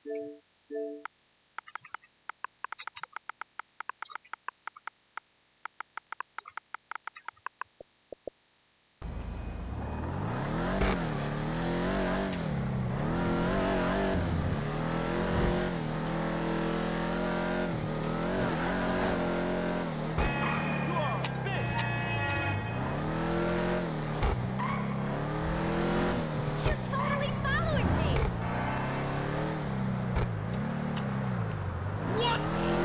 You're totally following me! What?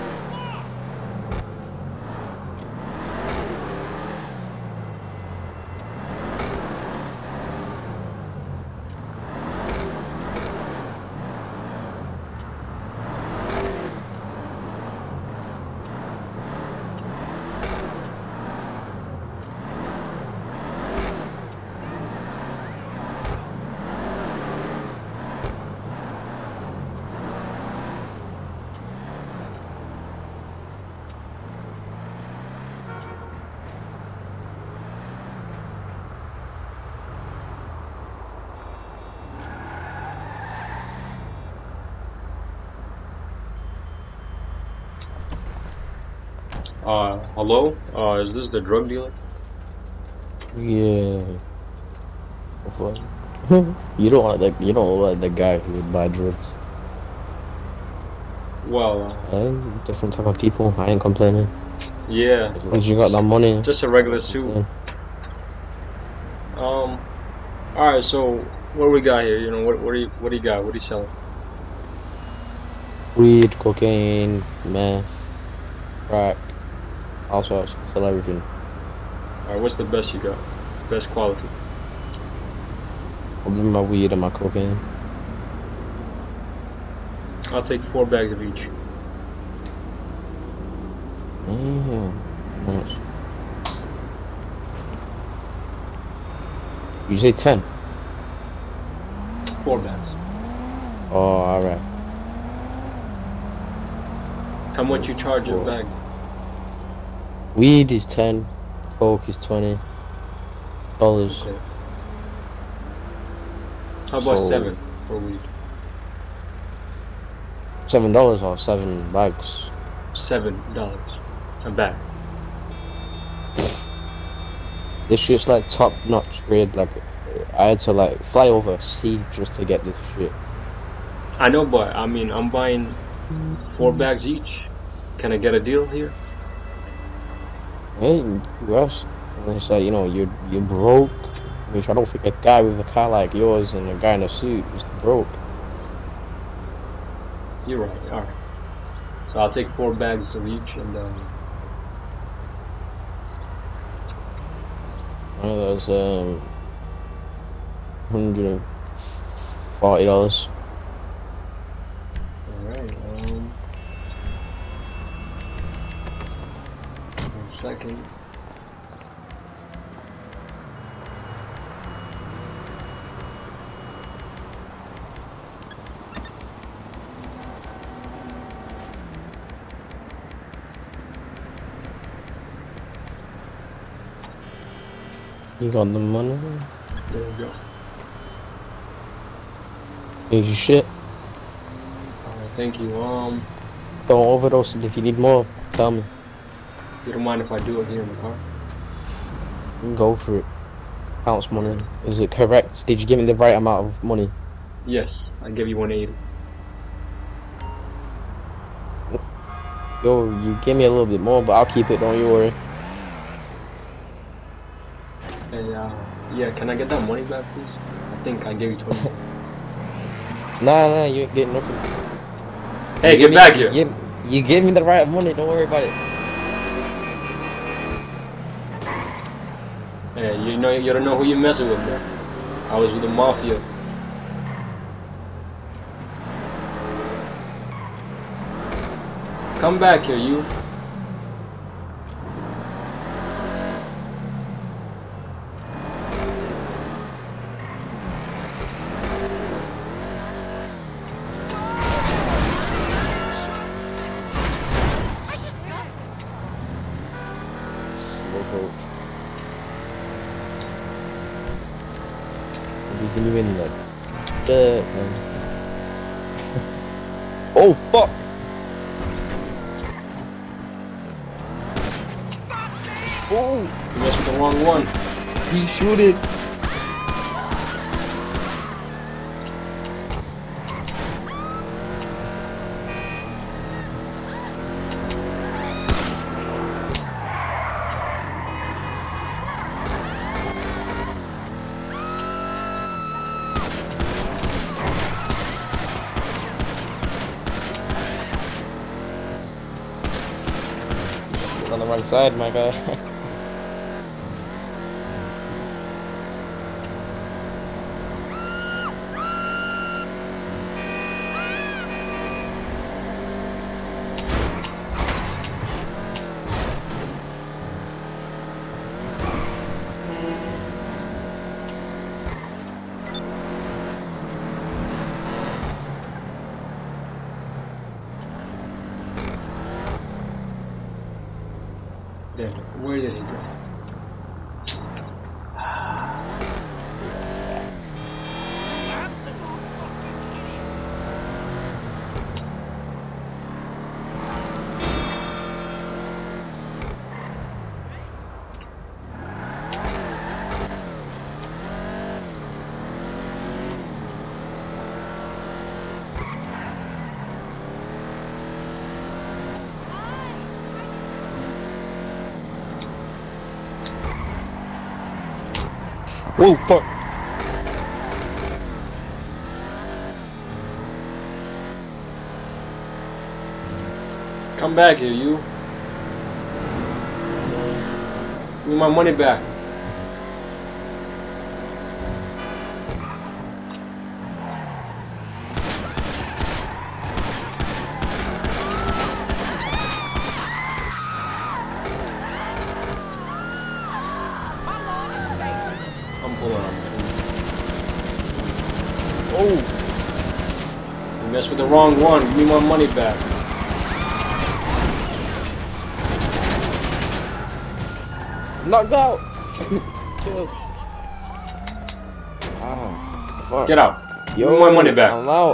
Hello? Is this the drug dealer? Yeah. What? You don't like the guy who would buy drugs. Well, Different type of people. I ain't complaining. yeah, As long as you got that money. just a regular suit. Alright, so what we got here? You know, what do you got? What are you selling? Weed, cocaine, meth, crack, all sorts. Sell everything. Alright, what's the best you got? Best quality? I'll give my weed and my cocaine. I'll take 4 bags of each. Yeah. Nice. You say 10? 4 bags. Oh, alright. How much you charge a Cool. bag? Weed is 10, coke is $20. Okay. How about So- 7 for weed? $7 or 7 bags. $7 a bag. This shit's like top notch grade. Like, I had to like fly over sea just to get this shit. I know, but I mean, I'm buying 4 bags each. Can I get a deal here? Hey, you asked. And it's like, you're broke. Which I don't think a guy with a car like yours and a guy in a suit is broke. You're right. All right. So I'll take 4 bags of each, and One of those $140. all right. 1 second. You got the money? There we go. Here's your shit. All right. Thank you. Don't overdose it. If you need more, tell me. You don't mind if I do it here in the car? You can go for it. Counts money. Is it correct? Did you give me the right amount of money? Yes. I give you 180. Yo, you give me a little bit more, but I'll keep it. Don't you worry. And yeah. Can I get that money back, please? I think I gave you 20. Nah, you ain't getting nothing. Hey, You get give back me- here. You gave me the right money. Don't worry about it. Hey, you don't know who you're messing with, bro. I was with the mafia. Come back here, you. I just got Slow coach. Everything you in like dirt, man. Oh fuck! Oh, You messed with the wrong one. he shoot it. On the wrong side, my guy. Damn it. Where did he go? Whoa, fuck! Come back here, you. Give me my money back. I'm pulling on him. Oh! You messed with the wrong one. Give me my money back. Knocked out! Killed. Ah, fuck. Get out. Yo, Give me my money back. I'm out.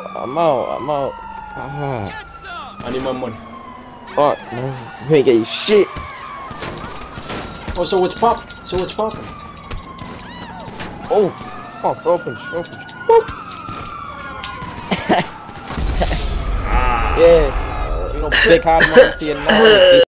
Ah, I need my money. fuck, man. You ain't getting shit. Oh, so what's poppin'? So what's poppin'? Oh! Come on, throw punch. Yeah. You know, big hard money for you now.